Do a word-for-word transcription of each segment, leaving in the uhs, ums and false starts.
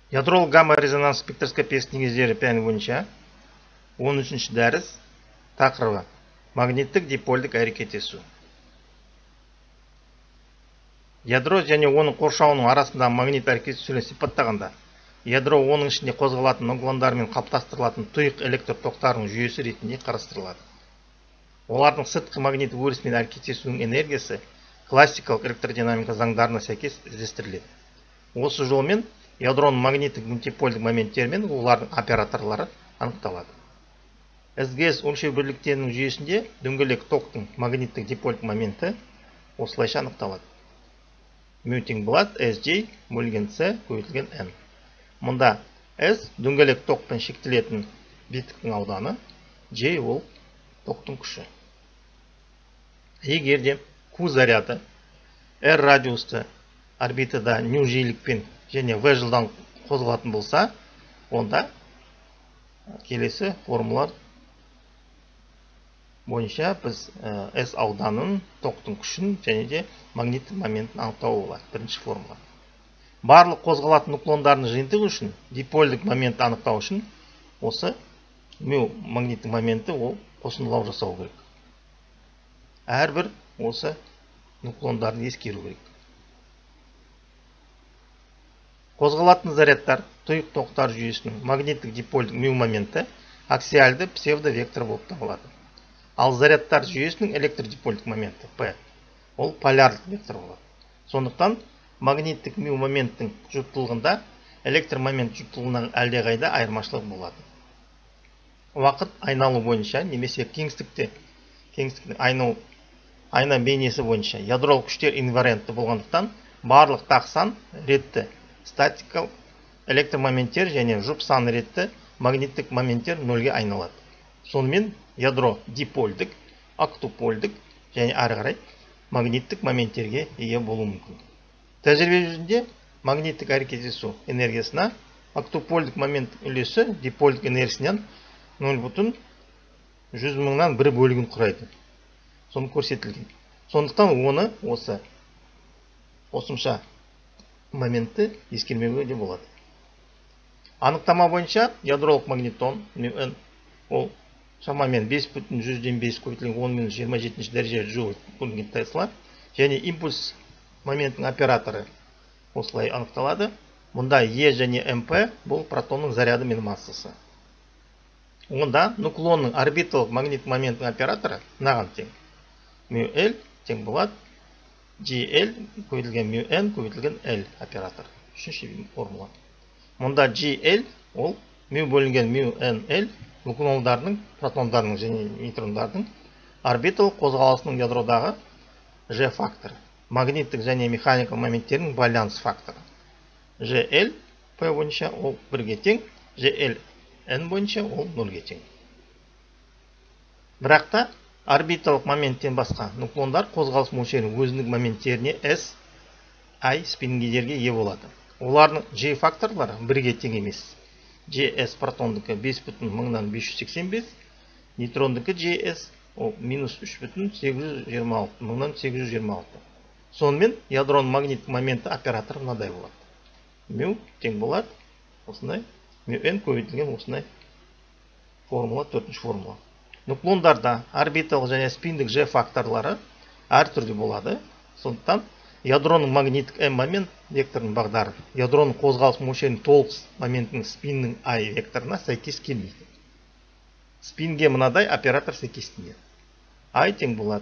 Ядролық гамма-резонанс спектроскопиясының негіздері пәні бойынша он үшінші дәріс тақырыбы магниттік дипольдік әрекеттесу. Ядро және оның қоршауының арасында магнит әрекеттесуін сипаттағанда, ядро оның ішінде қозғалатын нуклондармен қалыптастырылатын тұйық электр токтарының жүйесі ретінде қарастырылады. Олардың сыртқы магниттік өрісімен әрекеттесуінің энергиясы классикалық электродинамика заңдарына сәйкес іздестіріледі. Осы жолмен ядроның магниттік мультипольдік моменттері мен олардың операторлары анықталады. эс гэ эс өлшеу бірліктерінің жүйесінде дөңгелек токтың магниттік дипольдік моменті осылайша анықталады. Мю тең болады эс джей бөлінген С көбейтілген N. Мұнда S дөңгелек токпен шектелетін беттіктің ауданы, J ол токтың күші. Егер де Q заряды R радиусты орбитада ню жиілікпен және V жылдан қозғалатын болса, онда келесі формулалар бойынша біз S ауданын, токтың күшін және де магниттік моментін анықтауға болады. Бірінші формула. Барлық қозғалатын нуклондардың жиынтығы үшін дипольдік моментті анықтау үшін осы мю магниттік моменті ол қосындылау жасау керек. Әрбір осы нуклондарын ескеру керек. Қозғалатын зарядтар тұйық токтар жүйесінің магниттік дипольдік мю моменті аксиальды псевдовектор болып табылады. Ал зарядтар жүйесінің электродипольдік моменті P ол полярлық вектор болады. Сондықтан магниттік мю моменттің жұптылығында электромомент жұптылығынан әлдеқайда айырмашылық болады. Уақыт айналу бойынша немесе кеңістікте кеңістіктің айналу айна бейнесі бойынша ядролық күштер инвариантты болғандықтан барлық тақ сан ретті статикалық электромоменттер және жұп саны ретті магниттік моменттер нөлге айналады. Сонымен ядро дипольдік, октопольдік және ары қарай магниттік моменттерге ие болуы мүмкін. Тәжірибе жүзінде магниттік әрекеттесу энергиясына октопольдік момент үлесі дипольдік энергиясынан нөл бүтін жүз мыңнан бір бөлігін құрайды. Соны көрсетілген. Сондықтан оны осы қосымша моментті ескермеуге де болады. Анықтама бойынша ядролық магнитон μn ол шамамен бес бүтін жүзден бес көбейтілген он минус жиырма жетінші дәреже джоуль бөлінген тесла және импульс моменттің операторы осылай анықталады. Мұнда E және mp бұл протонның заряды мен массасы. Онда нуклонның орбиталық магнит моменттің операторы мынаған тең. Мю L тең болады джи эл көбейтілген мю N көбейтілген L оператор. Үшінші формула. Мұнда джи эл ол мю бөлінген мю N L нуклондардың, протондарының және нейтрондардың орбиталық қозғалысының ядродағы G факторы. Магниттік және механикалық моменттерінің байланыс факторы. G L P бойынша ол бірге тең, G L N бойынша ол нөлге тең. Бірақта орбиталық моменттен басқа нуклондар қозғалыс мөлшерінің өзіндік моменттеріне S, I спингендерге ие болады. Олардың G факторлары бірге тең емес. джи эс протондыкі бес бүтін мыңнан бес жүз сексен бес, нейтрондыкі джи эс ол минус үш бүтін сегіз жүз жиырма алты мыңнан сегіз жүз жиырма алты. Сонымен ядроның магниттік моменті операторы мынадай болады. Мю тең болады осындай, мю N көбейтілген осындай формула, төртінші формула. Нуклондарда орбиталық және спиндік G факторлары әртүрлі болады. Сондықтан ядроның магниттік M момент векторының бағдары ядроның қозғалыс мөлшерінің толық моментінің спиннің I векторына сәйкес келмейді. Спинге мынадай оператор сәйкестенеді. I тең болады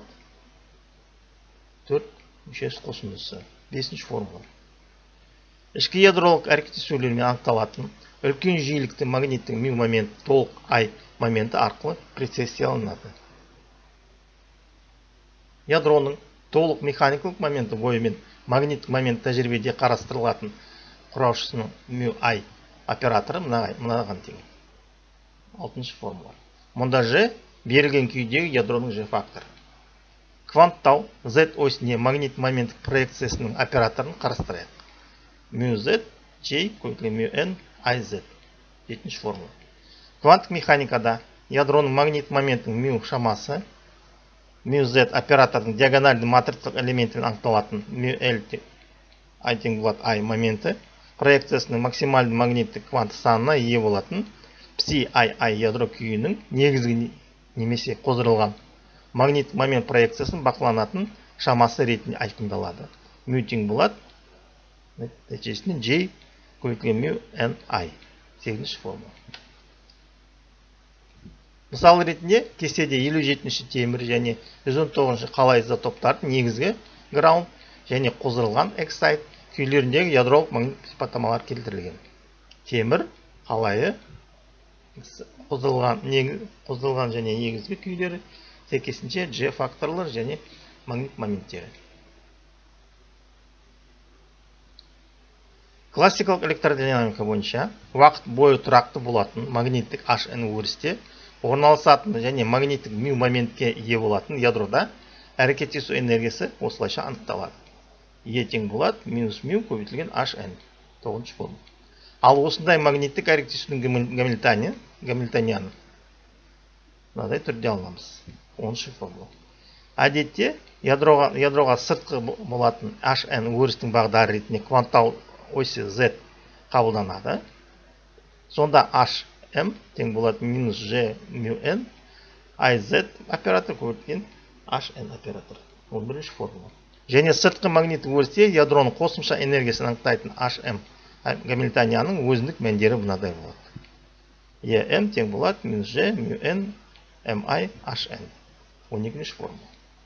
төрт мүшесі қосындысы. Бесінші формула. Ішкі ядролық әрекеттесулермен анықталатын үлкен жиілікті магниттің мю момент толық I моменті арқылы прецессияланады. Ядроның толық механикалық моменті бойымен магниттік момент тәжірибеде қарастырылатын құраушысының μ I операторы мынаған тең. алтыншы формула. Мұнда G берілген күйдегі ядроның G факторы. Кванттау Z осіне магнит моменттік проекциясының операторын қарастырайық. μ Z J көбейтілген μ N I Z. жетінші формула. Кванттық механикада ядроның магнит моментінің μ шамасы μ Z оператордың диагональды матрицалық элементімен анықталатын μ L I тең болады I моменті проекциясының максималды магниттік кванттық санына ие болатын пси ай ай ядро күйінің негізгі немесе қоздырылған магниттік момент проекциясын бақыланатын шамасы ретінде айқындалады. Мю тең болады нәтижесінде J көбейтілген мю N I. сегізінші формула. Мысал ретінде кестеде елу жетінші темір және жүз он тоғызыншы қала изотоптардың негізгі граунд және қоздырылған эксайт күйлеріндегі ядролық магниттік сипаттамалар келтірілген. Темір қалайы қоздырылған қоздырылған және негізгі күйлері сәйкесінше G факторлар және магнит моменттері. Классикалық электродинамика бойынша уақыт бойы тұрақты болатын магниттік H N өрісте орналасатын және магниттік мю моментке ие болатын ядрода әрекеттесу энергиясы осылайша анықталады. E тең болады минус мю көбейтілген H N. тоғызыншы формула. Ал осындай магниттік әрекеттесудің гамильтонианы гамильтонианы мынадай түрде аламыз. оныншы формула. Әдетте ядроға ядроға сыртқы болатын H N өрістің бағдары ретінде кванттау осі Z қабылданады. Сонда H M тең болады минус G мю N I Z оператор көбейтілген H N оператор. он бірінші формула. Және сыртқы магниттік өрісте ядроның қосымша энергиясын анықтайтын H M гамильтонияның өзіндік мәндері мынадай болады. E M тең болады минус G мю N M I H N. он екінші формула.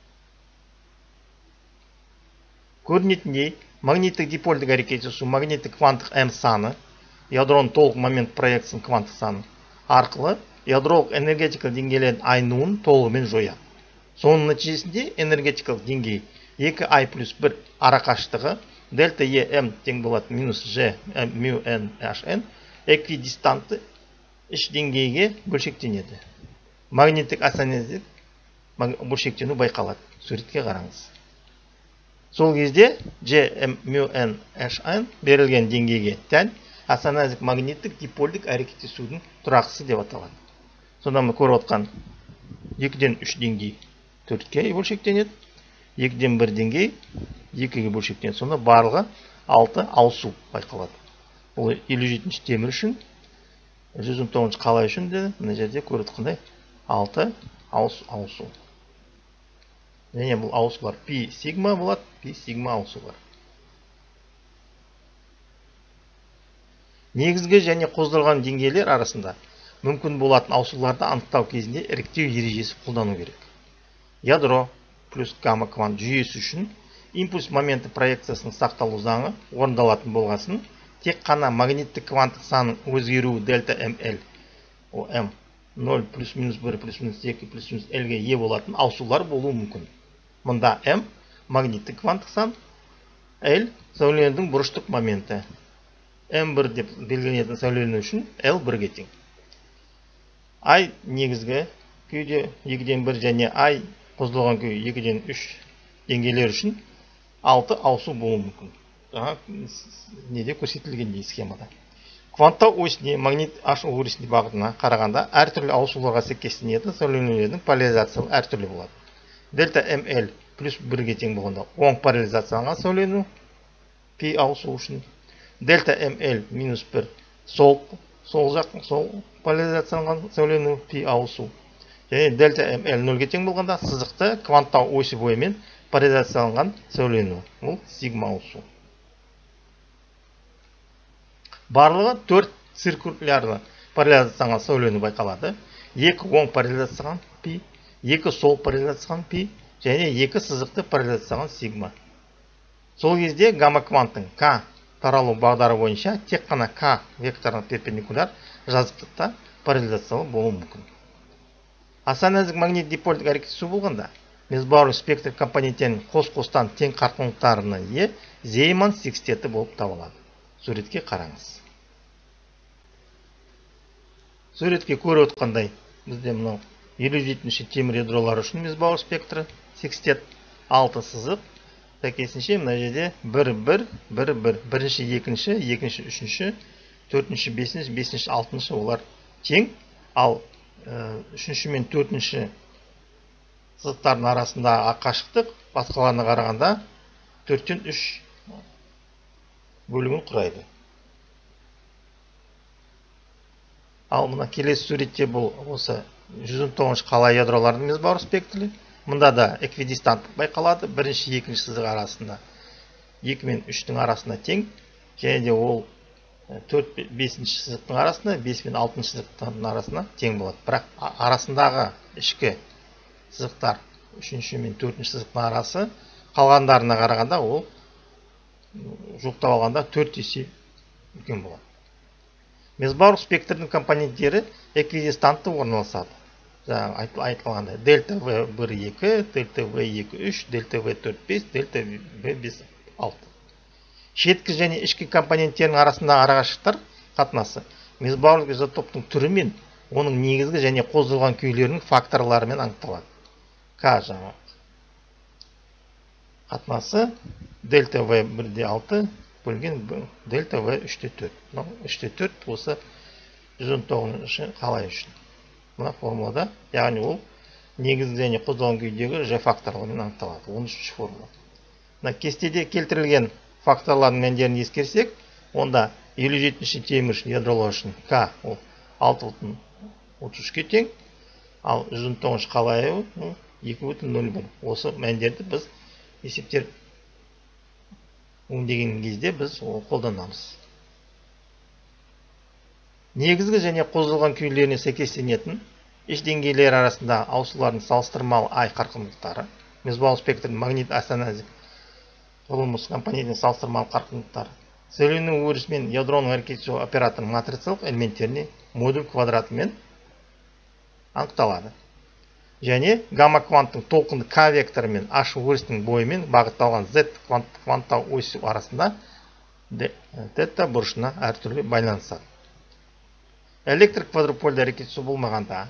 Көрінетіндей, магниттік дипольдік әрекеттесу магниттік кванттық M саны, ядроның толық момент проекциясының кванттық саны арқылы ядролық энергетикалық деңгейлердің айнуын толығымен жояды. Соның нәтижесінде энергетикалық деңгей екі ай плюс бір арақашықтығы дельта E M тең болады минус G мю N H N эквидистантты іш деңгейге бөлшектенеді. Магниттік асанездік бөлшектену байқалады. Суретке қараңыз. Сол кезде G мю N H N берілген деңгейге тән асанездік магниттік дипольдік әрекеттесудің тұрақсысы деп аталады. Сонда мы көріп отқан екіден үш деңгей төртке бөлшектенеді. екіден бір деңгей екіге бөлшектенеді. Сонда барлығы алты ауысу байқалады. Бұл елу жетінші темір үшін, жүз он тоғызыншы қала үшін де мына жерде көріп отқандай алты ауысу. Және бұл ауысулар пи сигма болады, пи сигма ауысулар. Негізгі және қоздырылған деңгейлер арасында мүмкін болатын ауысуларды анықтау кезінде іріктеу ережесі қолдану керек. Ядро плюс гамма квант жүйесі үшін импульс моменті проекциясының сақталу заңы орындалатын болғасын, тек қана магниттік кванттық санның өзгеруі дельта мл о м нөл плюс минус бір плюс минус екі плюс минус L-ге ие болатын ауысулар болуы мүмкін. Мұнда m магниттік кванттық сан, L сәуленудің бұрыштық моменті. эм бір деп белгіленетін сәулену үшін L бірге тең. I негізгі күйде екіден бір және I қоздырылған күй екіден үш деңгейлер үшін алты ауысу болуы мүмкін. Жаңа неде көрсетілгендей схемада. Кванттау осіне магнит H өрісінде бағытына қарағанда әртүрлі ауысуларға сәйкестенетін сәуленулердің поляризациялары әртүрлі болады. Дельта ml плюс бірге тең болғанда оң поляризацияланған сәулену пи ауысу үшін, дельта ml минус бір сол сол жақ сол поляризацияланған сәулену пи ауысу. Және дельта ml нөлге тең болғанда сызықты кванттау осі бойымен поляризацияланған сәулену. Ол сигма ауысу. Барлығы төрт циркулярлы поляризацияланған сәулену байқалады. екі оң поляризацияланған пи, екі сол поляризацияланған пи және екі сызықты поляризацияланған сигма. Сол кезде гамма кванттың К таралу бағдары бойынша тек қана К векторына перпендикуляр жазықтықта поляризациялы болуы мүмкін. Аса нәзік магнит дипольдік әрекеттесу болғанда мезбауырлық спектр компоненттерінің қос-қостан тең қарқындылықтарына ие Зейман секстеті болып табылады. Суретке қараңыз. Суретке көріп отқандай бізде мынау елу жетінші темір ядролары үшін мезбауырлық спектрі секстет алты сызық. Сәйкесінше мына жерде бір бір бір бір бірінші екінші екінші үшінші төртінші бесінші бесінші алтыншы олар тең, ал үшінші мен төртінші сызықтардың арасында қашықтық басқаларына қарағанда төрттен үш бөлігін құрайды. Ал мына келесі суретте бұл осы жүз он тоғызыншы қала ядроларының мезбауыр спектрі. Мұнда да эквидистанттық байқалады. Бірінші, екінші сызық арасында екі мен үштің арасында тең. Және де ол төрт, бесінші сызықтың арасында, бес мен алтыншы сызықтың арасында тең болады. Бірақ арасындағы ішкі сызықтар үшінші мен төртінші сызықтың арасы қалғандарына қарағанда ол жуықтап алғанда төрт есе үлкен болады. Мезбауыр спектрдің компоненттері эквидистантты орналасады. Жаңа айтылғандай дельта В бір екі, дельта В екі үш, дельта В төрт бес, дельта В бес алты. Шеткі және ішкі компоненттерінің арасындағы арақашықтар қатынасы мезбауырлық изотоптың түрі мен оның негізгі және қоздырылған күйлерінің факторларымен анықталады. К жаңа қатынасы дельта В бір де алты бөлген дельта В үш де төрт. үш де төрт осы жүз он тоғызыншы қалай үшін. Мына формулада, яғни ол негізгі және қоздырылған күйдегі Ж факторларымен анықталады. он үшінші формула. Мына кестеде келтірілген факторлардың мәндерін ескерсек, онда елу жетінші темір ядролар үшін К ол алты бүтін отыз үшке тең, ал жүз он тоғызыншы қалайы екі бүтін нөл бір. Осы мәндерді біз есептер өңдеген кезде біз ол қолданамыз. Негізгі және қоздырылған күйлеріне сәйкестенетін іш деңгейлері арасында ауысулардың салыстырмалы ай қарқындылықтары, мезбауыр спектрдің магнит астаназик құрылымы компонентінің салыстырмалы қарқындылықтары, сөйлену өрісі мен ядроның әрекеттесу операторының матрицалық элементтеріне модуль квадратымен анықталады. Және гамма кванттың толқынды К векторы мен H өрісінің бойымен бағытталған Z кванттау осі арасында тета бұрышына әртүрлі байланысады. Электр квадропольді әрекеттесу болмағанда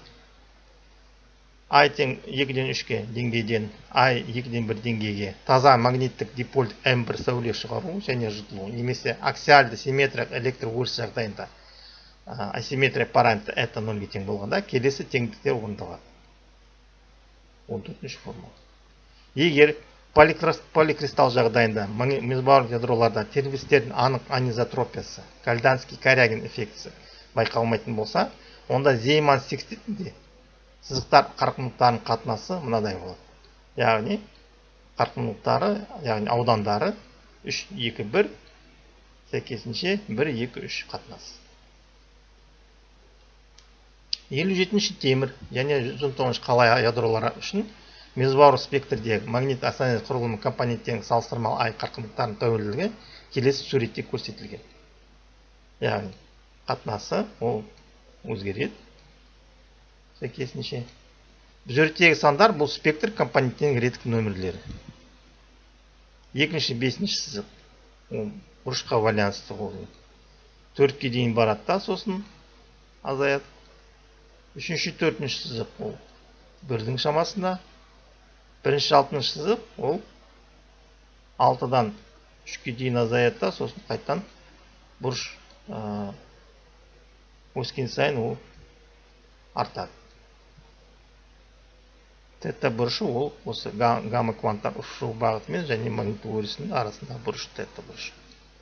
I тең екіден үшке деңгейден I екіден бір деңгейге таза магниттік дипольдік эм бір сәуле шығару және жұтылу, немесе аксиальды симметриялық электр өрісі жағдайында асимметрия параметрі это нөлге тең болғанда келесі теңдіктер орындалады. он төртінші формула. Егер поликристалл жағдайында мезбауырлық ядроларда тербелістердің анық анизотропиясы, Кальданский Корягин эффектісі байқалмайтын болса, онда Зейман секстетінде сызықтар қарқындылықтарының қатынасы мынадай болады. Яғни қарқындылықтары, яғни аудандары үш екі бір, сәйкесінше бір екі үш қатынасы. елу жетінші темір және жүз он тоғызыншы қала ядролары үшін мезбауырлық спектрдегі магнит астаназик құрылымы компоненттерінің салыстырмалы ай қарқындылықтарының тәуелділігі келесі суретте көрсетілген. Яғни қатынасы ол өзгереді. Сәйкесінше бұл суреттегі сандар бұл спектр компоненттерінің реткі нөмірлері. Екінші, бесінші сызық ол бұрышқа байланысты болды. төртке дейін барады да, сосын азаяды. Үшінші, төртінші сызық ол бірдің шамасында. Бірінші, алтыншы сызық ол алтыдан үшке дейін азаяды да, сосын қайтан бұрыш өскен сайын ол артады. Тета бұрышы ол осы гамма кванттар ұшу бағытымен және магниттік өрісінің арасында бұрыш тета бұрышы.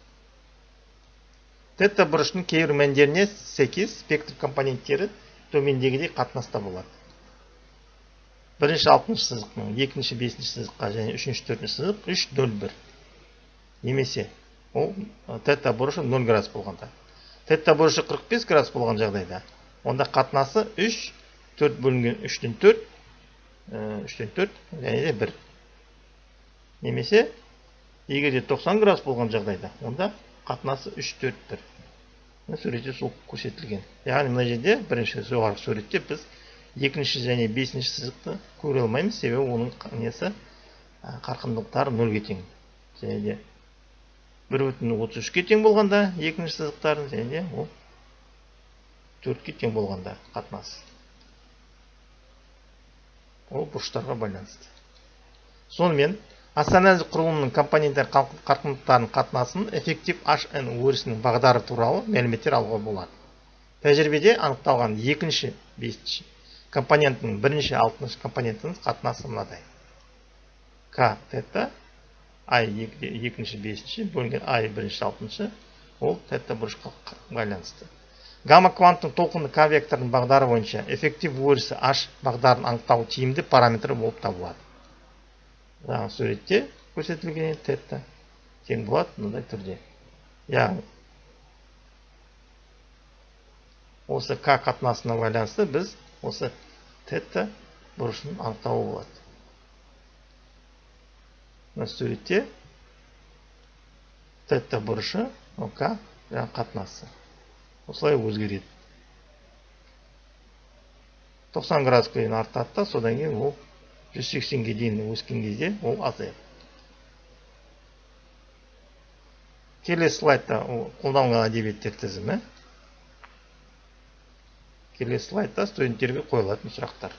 Тета бұрышының кейбір мәндеріне сәйкес спектр компоненттері төмендегідей қатынаста болады. Бірінші, алтыншы сызықтың екінші, бесінші сызыққа және үшінші, төртінші сызық үш нөл бір. Немесе ол тета бұрышы нөл градус болғанда. Тета бұрышы қырық бес градус болған жағдайда, онда қатынасы үш, төрт бөлінген үштен төрт, үштен төрт және де бір. Немесе егер де тоқсан градус болған жағдайда, онда қатынасы үш, төрт, бір. Суретте сол көрсетілген. Яғни мына жерде бірінші жоғарғы суретте біз екінші және бесінші сызықты көре алмаймыз, себебі оның несі қарқындылықтары нөлге тең. Және де бір бүтін отыз үшке тең болғанда екінші сызықтарын, және де ол төртке тең болғанда қатынасы. Ол бұрыштарға байланысты. Сонымен астаназик құрылымының компоненттер қарқындылықтарының қатынасын эффектив эйч эн өрісінің бағдары туралы мәліметтер алуға болады. Тәжірибеде анықталған екінші, бесінші компоненттің бірінші, алтыншы компонентінің қатынасы мынадай. К тета, I екінші, бесінші бөлінген I бірінші, алтыншы ол тета бұрышқа байланысты. Гамма кванттың толқынды К векторының бағдары бойынша эффектив өрісі H бағдарын анықтау тиімді параметрі болып табылады. Жаңағы суретте көрсетілген тетта тең болады мындай түрде. Яғни осы К қатынасына байланысты біз осы тетта бұрышын анықтауға болады. Мына суретте тетта бұрышы, К жаңағы қатынасы. Осылай өзгереді. тоқсан градусқа дейін артады да, содан кейін ол жүз сексенге дейін өскен кезде ол азаяды. Келесі слайдта қолданылған әдебиеттер тізімі. Келесі слайдта студенттерге қойылатын сұрақтар.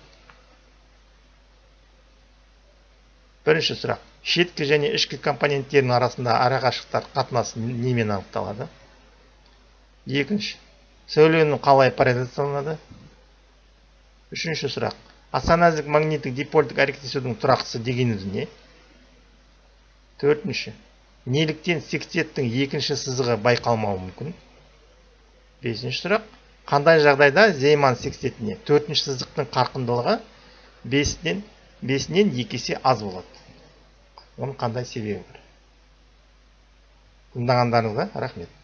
Бірінші сұрақ. Шеткі және ішкі компоненттерінің арасында арақашықтықтар қатынасы немен анықталады? Екінші. Сөйлену қалай параллелизацияланады? Үшінші сұрақ. Аса нәзік магниттік дипольдік әрекеттесудің тұрақтысы дегеніміз не? Төртінші. Неліктен секстеттің екінші сызығы байқалмауы мүмкін? Бесінші сұрақ. Қандай жағдайда Зейман секстетіне төртінші сызықтың қарқындылығы бесінен бесінен екі есе аз болады? Оның қандай себебі бар? Тыңдағандарыңызға рахмет.